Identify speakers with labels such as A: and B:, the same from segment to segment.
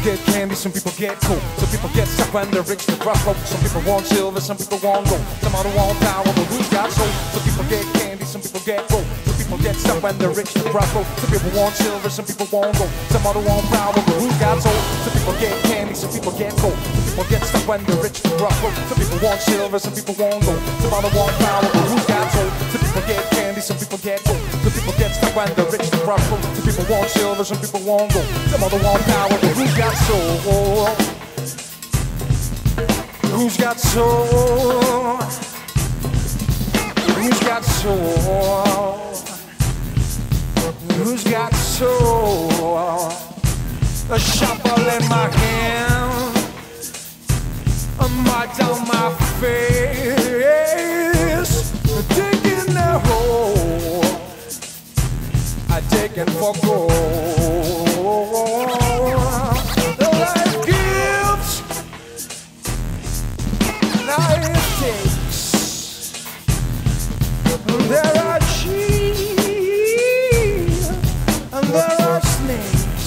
A: get candy, some people get coal. Some people get stuck when they're rich, the rough road. Some people want silver, some people want gold. Some other want power, but who's got soul? Some people get candy, some people get gold. Some people get stuck when they're rich, the rough road. Some people want silver, some people want gold. Some other want power, but who's got soul? Some people get candy, some people get gold. Some people get stuck when they're rich, the rough road. Some people want silver, some people want gold. Some other want power, but who's got soul? Some people get candy, some people get gold. Some people get stuck when they're rich, the rough road. Some people want silver, some people want gold. Some other want power, but who's got soul? Who's got soul? Who's got soul? Who's got soul? A shovel in my hand, a mud on my face, digging a hole, I'm digging for gold. Life gives, life takes. There are cheese and there are snakes.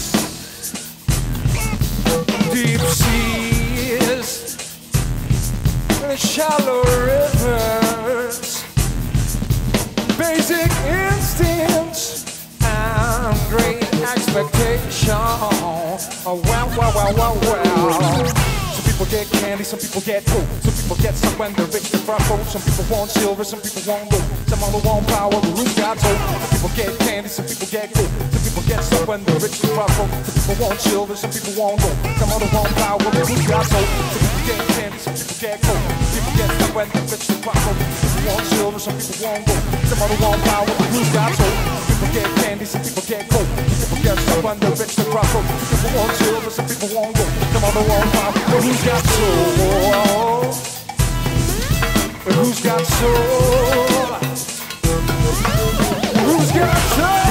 A: Deep seas and shallow rivers. Basic instincts and great expectation. Oh, well. Some people get candy, some people get gold. Some people get stuck when they're rich, the front road. Some people want silver, some people want gold. Some other want power, but who's got soul? Some people get candy, some people get gold. Some people get stuck when they're rich, the front road. Some people want silver, some people want gold. Some other want power, but who's got soul? Some people get candy, some people get gold. Some people get stuck when they're rich, the front road. Some people want silver, some people want gold. Some other want power, but who's got soul? Some people get candy, some people get gold. Some people get stuck when they're rich, the front road. Some people want silver, some people want gold. Some other want power, but who's got soul? Who's got soul? Who's got soul?